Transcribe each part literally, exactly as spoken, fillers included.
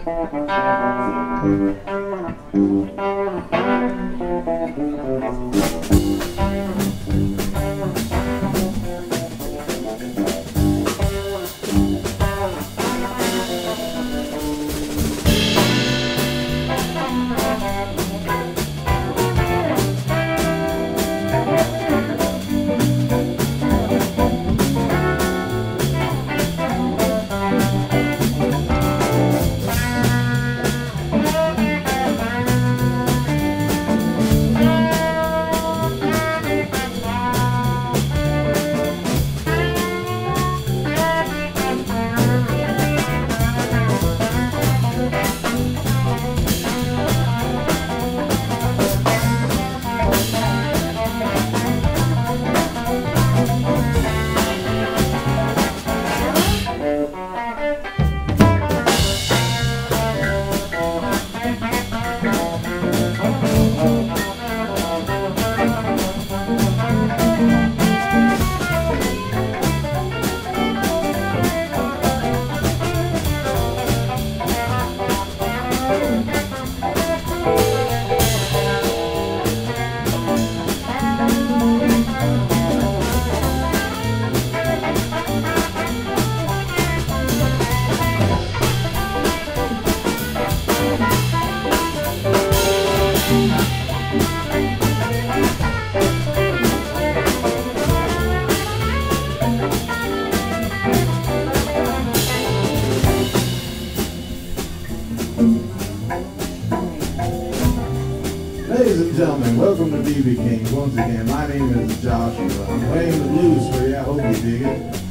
Ladies and gentlemen, welcome to B B Kings. Once again, my name is Joshua. I'm playing the blues for you. I hope you dig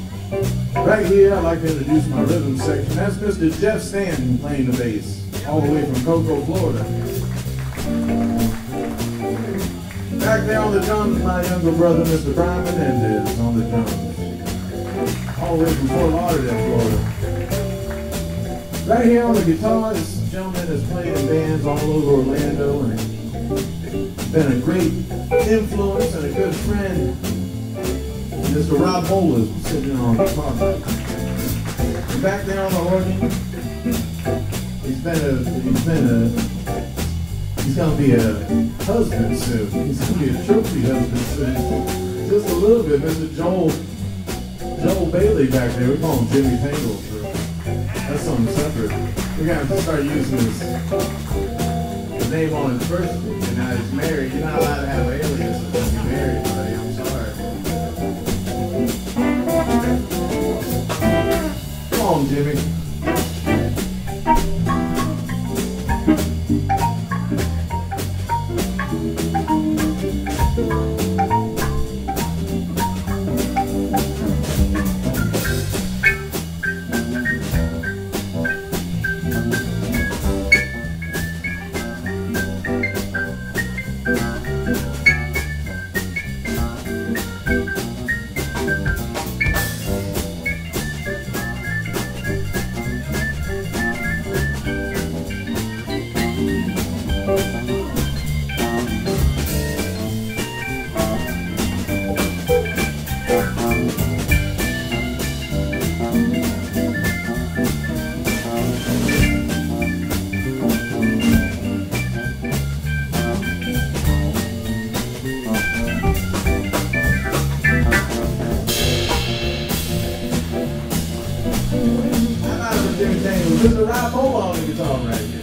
it. Right here, I'd like to introduce my rhythm section. That's Mister Jeff Stanton playing the bass, all the way from Cocoa, Florida. Back there on the drums, my younger brother, Mister Brian Menendez, on the drums, all the way from Fort Lauderdale, Florida. Right here on the guitar, this gentleman has played in bands all over Orlando and been a great influence and a good friend. Mister Rob Mola is sitting on the guitar. And back there on the organ, he's been a, he's been a, he's gonna be a husband soon. He's gonna be a trophy husband soon. Just a little bit, Mister Joel, Joel Bailey back there. We call him Jimmy Tangle. So that's something separate. We gotta start using his, his name on his first name. And now he's married. You're not allowed to have aliases when you're married, buddy. I'm sorry. Come on, Jimmy. Mister Rob Mola on the guitar right here.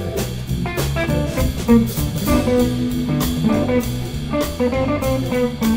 Thank you.